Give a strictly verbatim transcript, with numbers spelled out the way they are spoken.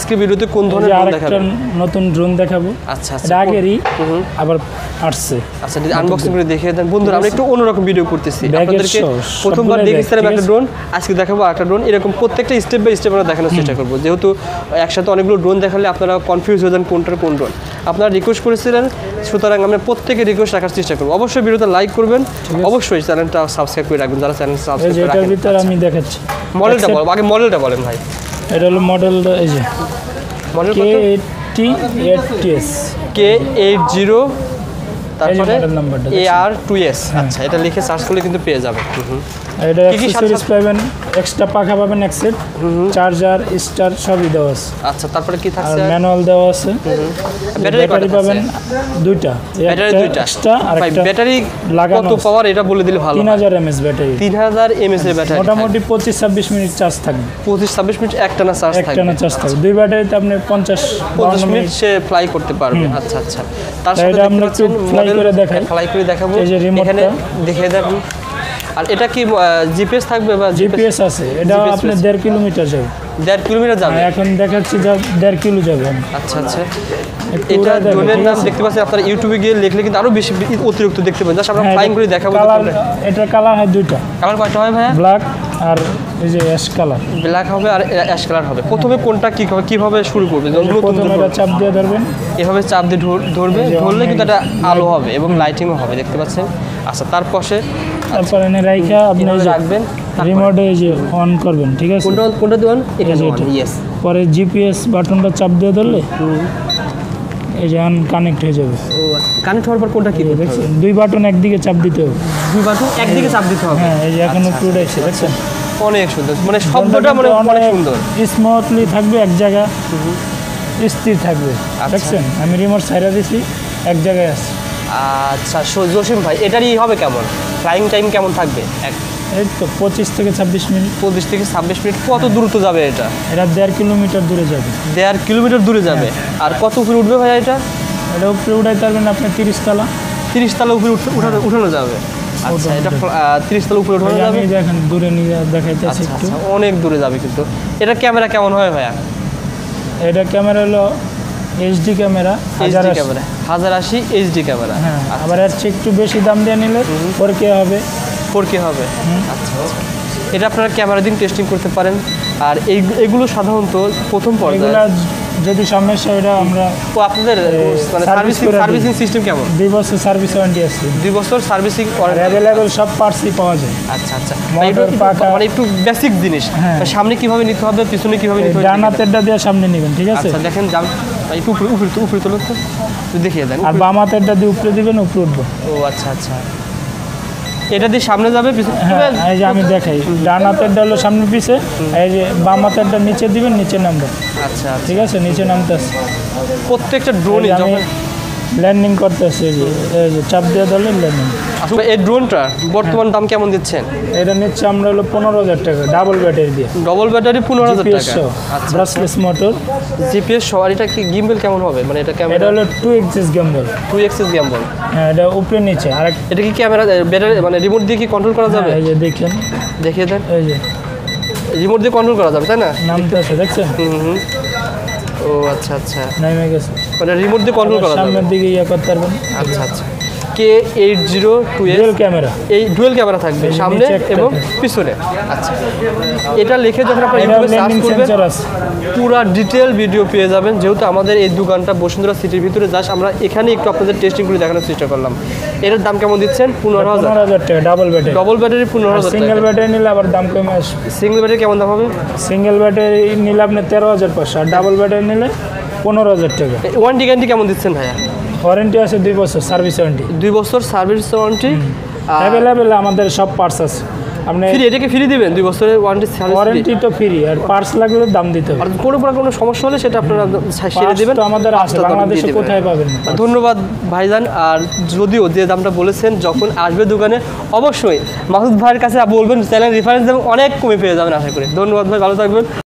আজকে ভিডিওতে কোন ধরনের ড্রোন দেখাবেন? নতুন ড্রোন দেখাবো। আচ্ছা আচ্ছা, এটা আগেরই আবার আসছে। আচ্ছা আনবক্সিং করে দেখিয়ে দেন বন্ধুরা। আমরা একটু অন্যরকম ভিডিও করতেছি, আপনাদেরকে প্রথমবার দেখিয়েছিলাম একটা ড্রোন, আজকে দেখাবো একটা ড্রোন। এরকম প্রত্যেকটা স্টেপ বাই স্টেপ আমরা দেখানোর চেষ্টা করবো, যেহেতু একসাথে অনেকগুলো ড্রোন দেখালে আপনারা কনফিউজ হয়ে যান কোনটার কোন ড্রোন। আপনারা রিকোয়েস্ট করেছিলেন, সুতরাং আমরা প্রত্যেকে রিকোয়েস্ট রাখার চেষ্টা করবো। অবশ্যই ভিডিওতে লাইক করবেন, অবশ্যই চ্যানেলটা সাবস্ক্রাইব করে রাখবেন যারা চ্যানেল সাবস্ক্রাইব করে রাখেন। এটার ভিতরে আমি দেখাচ্ছি মডেলটা বল, আগে মডেলটা বলেন ভাই। এটা হলো মডেল, এই যে model K eighty eight T S, K eight zero তারপরে এ আর টু এস। আচ্ছা, এটা লিখে সার্চ করলে কিন্তু পেয়ে যাবেন। এটা অ্যাক্সেসরিজ পাবেন, এক্সট্রা পাখা পাবেন, এক সেট চার্জার, স্টার সবই দেওয়া আছে। আচ্ছা, তারপরে কি থাকছে? আর ম্যানুয়াল দেওয়া আছে। ব্যাটারি পাবেন দুইটা, ব্যাটারি দুইটা এক্সট্রা আর একটা ব্যাটারি লাগানো। কত পাওয়ার এটা বলে দিলে ভালো। তিন হাজার এমএএইচ ব্যাটারি, তিন হাজার এমএএইচ এর ব্যাটারি, মোটামুটি পঁচিশ ছাব্বিশ মিনিট চার্জ থাকবে। পঁচিশ ছাব্বিশ মিনিট একটানা চার্জ থাকবে, একটানা চার্জ থাকবে। দুই ব্যাটারিতে আপনি পঞ্চাশ পঞ্চাশ মিনিট সে ফ্লাই করতে পারবে। আচ্ছা আচ্ছা, তার সাথে আমরা একটু ফ্লাই করে দেখাই, ফ্লাই করে দেখাবো। এই যে এখানে রিমোটটা দেখিয়ে দেখুন। আর এটা কি জিপিএস থাকবে? বা জিপিএস আছে, এটা আপনি দেড় কিলোমিটার যাবে। দেড় কিলোমিটার যাবে? এখন দেখাচ্ছি যা দেড় কিলো যাবে। আচ্ছা আচ্ছা, এটা ড্রোনের নাম দেখতে পাচ্ছেন আপনারা ইউটিউবে গিয়ে লিখলে কিন্তু আরো বেশি অতিরিক্ত দেখতে পাবেন। জাস্ট আমরা ফ্লাইং করে দেখাবো। এটা কালার হয় দুইটা। কালার কয়টা হয় ভাইয়া? ব্ল্যাক আর এই যে অ্যাশ কালার। ব্ল্যাক হবে আর অ্যাশ কালার হবে। প্রথমে কোনটা কি হবে, কিভাবে শুরু করবে? নতুন এটা চাপ দিয়ে ধরবেন, এভাবে চাপ দিয়ে ধরবে, ধরলে কিন্তু এটা আলো হবে এবং লাইটিংও হবে, দেখতে পাচ্ছেন। আচ্ছা, তার পাশে তারপরে এনে রাইখা আপনি রাখবেন, রিমোটে এই যে অন করবেন, ঠিক আছে? কোনটা কোনটা দিবেন? এখানে অন, ইয়েস। পরে জিপিএস বাটনটা চাপ দিয়ে ধরলে এই যে অন কানেক্ট হয়ে যাবে। ও কানেক্ট হওয়ার পর কোনটা কি দেখছেন? দুই বাটন একদিকে চাপ দিতে হবে। দুই বাটন একদিকে চাপ দিতে হবে? হ্যাঁ, এই যে এখন উপরে এসে দেখছেন, অনেক সুন্দর, মানে শব্দটা মানে অনেক সুন্দর, স্মুথলি থাকবে, এক জায়গা স্থির থাকবে। দেখছেন আমি রিমোট ছাইড়া দিছি, এক জায়গায় আছে। আচ্ছা জসিম ভাই, এটারই হবে কেমন? ফ্লাইং টাইম কেমন থাকবে? এই তো পঁচিশ থেকে ছাব্বিশ মিনিট। পঁচিশ থেকে ছাব্বিশ মিনিট। কত দ্রুত যাবে এটা? এটা দেড় কিলোমিটার দূরে যাবে। দেড় কিলোমিটার দূরে যাবে। আর কত উপরে উঠবে ভাই এটা? এটা উপরে উঠাইতে পারবেন আপনি তিরিশ তলা। তিরিশ তলা উপরে উঠানো উঠানো যাবে? আচ্ছা, এটা তিরিশ তলা উপরে উঠানো যাবে। দেখেন দূরে নিয়ে দেখাইতেছি একটু। অনেক দূরে যাবে কিন্তু। এটা ক্যামেরা কেমন হয় ভাইয়া? এটা ক্যামেরা হলো এইচডি ক্যামেরা, এইচডি ক্যামেরা, হাজার আশি এইচডি ক্যামেরা। হ্যাঁ, আবার এর চেয়ে একটু বেশি দাম দিয়ে নিলে ফোর কে হবে। ফোর কে হবে? আচ্ছা, এটা আপনারা ক্যামেরা দিন টেস্টিং করতে পারেন। আর এই এগুলো সাধারণত প্রথম পর্যায়ে যদি সমস্যা এটা আমরা তো আপনাদের মানে সার্ভিসিং সার্ভিসিং সিস্টেম কেমন? দুই বছর সার্ভিস ওয়ারেন্টি আছে। দুই বছর সার্ভিসিং অ্যাভেলেবল সব পার্টসই পাওয়া যায়। আচ্ছা আচ্ছা, মানে একটু বেসিক জিনিস। সামনে কিভাবে নিতে হবে, পিছনে কিভাবে নিতে হবে? ডান হাতেরটা দিয়ে সামনে নেবেন, ঠিক আছে? আচ্ছা, দেখেন যান একটু উপরে উপরে উপরে তোলো তো, দেখিয়ে দেন। আর বাম হাতেরটা দিয়ে উপরে দিবেন, উপরে উঠবো। ও আচ্ছা আচ্ছা, এটা দিয়ে সামনে যাবে পিছনে? হ্যাঁ, এই যে আমি দেখাই, ডান হাতেরটা হলো সামনে পিছে, এই যে বাম হাতেরটা নিচে দিবেন, নিচে নামবে। আচ্ছা, ঠিক আছে, নিচে নামতেছে। প্রত্যেকটা ড্রোনই যখন ল্যান্ডিং করতেছে, এই যে চাপ দিয়ে ধরলে ল্যান্ডিং। আসলে এই ড্রোনটা বর্তমান দাম কেমন দিচ্ছেন? এটা নিচ্ছে আমরা হলো পনেরো হাজার টাকা, ডাবল ব্যাটারি দিয়ে। ডবল ব্যাটারি পনেরো হাজার টাকা। আচ্ছা, ব্রাসলেস মোটর, জিপিএস সহ। আর এটা কি গিম্বল কেমন হবে? মানে এটা ক্যামেরা? এটা হলো two axis gimbal. Two axis gimbal. হ্যাঁ, এটা উপরে নিচে। আর এটা কি ক্যামেরা ব্যাটারি মানে রিমোট দিয়ে কি কন্ট্রোল করা যাবে? এই যে দেখেন, দেখিয়ে দেন। এই যে রিমোট দিয়ে কন্ট্রোল করা যাবে, তাই না? নামতে আছে, দেখছেন? হুম হুম। ও আচ্ছা আচ্ছা, নেমে গেছে। মানে রিমোট দিয়ে কন্ট্রোল করা যাবে, সামনের দিকে ইয়া করতে পারবেন। আচ্ছা আচ্ছা, K eight zero two S dual camera. এই ডুয়াল ক্যামেরা থাকবে সামনে এবং পিছনে। আচ্ছা, এটা লিখে যখন আপনারা ইউটিউবে সার্চ করবেন পুরো ডিটেল ভিডিও পেয়ে যাবেন। যেহেতু আমাদের এই দোকানটা বসুন্ধরা সিটির ভিতরে, জাস্ট আমরা এখানে একটু আপনাদের টেস্টিং করে দেখানোর চেষ্টা করলাম। এটার দাম কেমন দিচ্ছেন? পনেরো হাজার টাকা ডাবল ব্যাটারি। ডবল ব্যাটারি পনেরো হাজার। সিঙ্গেল ব্যাটারি নিলে আবার দাম কমে আসবে। সিঙ্গেল ব্যাটারি কেমন দাম হবে? সিঙ্গেল ব্যাটারি নিলে আপনি তেরো হাজার পাঁচশো, আর ডাবল ব্যাটারি নিলে পনেরো হাজার টাকা। ওয়ারেন্টি গ্যারান্টি কেমন দিচ্ছেন ভাইয়া? ওয়ারেন্টি আছে দুই বছর, সার্ভিস ওয়ারেন্টি দুই বছর সার্ভিস ওয়ারেন্টি অ্যাভেলেবেল। আমাদের সব পার্টস আছে। আপনি ফ্রি, এটাকে ফ্রি দিবেন? দুই বছরের ওয়ারেন্টি ওয়ারেন্টি তো ফ্রি, আর পার্টস লাগলে দাম দিতে হবে। আর কোনো প্রকার কোনো সমস্যা হলে সেটা আপনারা সেরে দেবেন। তো আমাদের আছে, বাংলাদেশে কোথায় পাবেন? ধন্যবাদ ভাইজান। আর যদিও যে দামটা বলেছেন, যখন আসবে দোকানে অবশ্যই মাসুদ ভাইয়ের কাছে বলবেন, চ্যানেল রেফারেন্স দেবেন, অনেক কমে পেয়ে যাবেন আশা করি। ধন্যবাদ ভাই, ভালো থাকবেন।